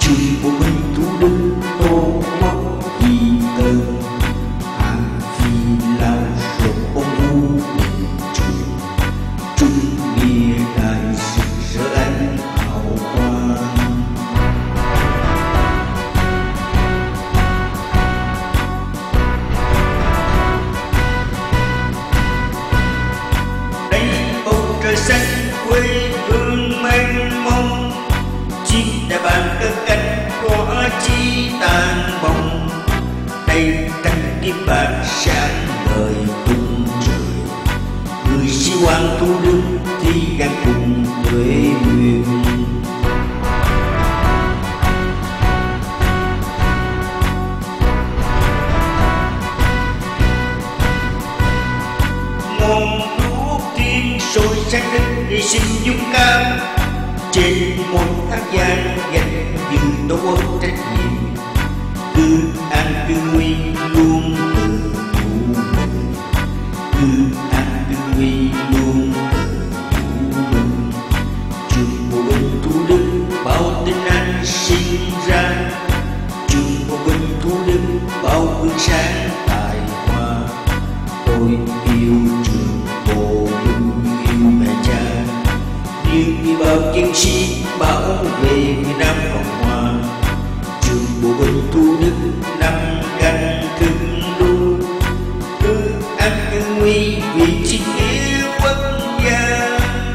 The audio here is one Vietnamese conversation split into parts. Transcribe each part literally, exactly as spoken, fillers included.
Trường bộ binh thủ đức Tổ quốc vì tơn, hàng phi lao rộn bóng vũ bình trường, trung nghĩa đại sự rỡ ánh hào quang. Đây bầu trời xanh quê hương mênh mông, chim đã bàn cất cánh có chi tàn bồng. Đây cánh kim bạc sáng ngời tung trời, người sĩ quan Thủ Đức thi gan cùng tuệ nguyện. Ngọn đuốc thiên sôi sáng đến hy sinh dũng cảm, trên một thác giang dành dự tổ quốc trách nhiệm. Cứ an cứ nguy luôn từ thủ mình, cứ an cứ nguy luôn từ thủ mình. Trường bộ binh Thủ Đức bao tin anh sinh ra, trường bộ binh Thủ Đức bao gương sáng tài hoa. Tôi yêu trường bộ binh, yêu mẹ cha, như bao chiến sĩ bảo vệ miền Nam Cộng Hòa. Trường bộ binh Thủ Đức năm canh cưng luôn, cứ an cứ nguy vì chính yêu quốc gia.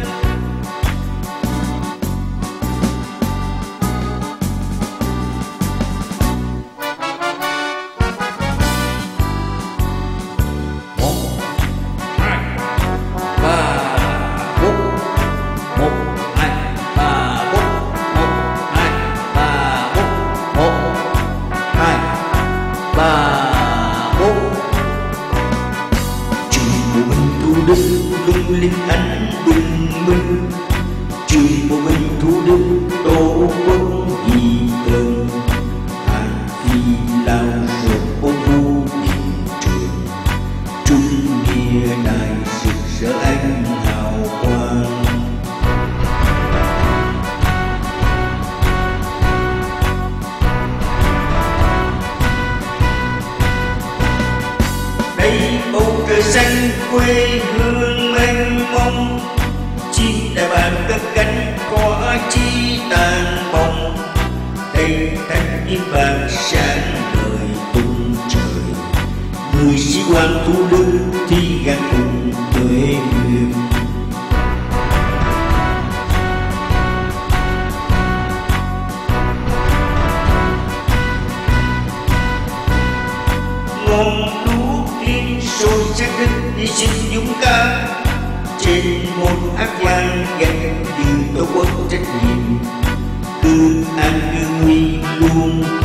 Thủ Đức lung linh ánh bình minh, trường bộ binh Thủ Đức Tổ quốc vì tơn, hàng phi lao rộn bóng vũ bình trường, trung nghĩa đại rực rỡ ánh hào quang. Đây bầu trời xanh quê hương mênh mông, chim đại bàng cất cánh có chi tàn bồng. Đây cánh im vàng sáng ngời tung trời, người sĩ quan Thủ Đức thi gan cùng tuệ nguyện. Ngọn đuốc thiên sôi sáng đến hy sinh dũng cảm, trên một ác giang dành dự tổ quốc trách nhiệm. Cứ an cứ nguy luôn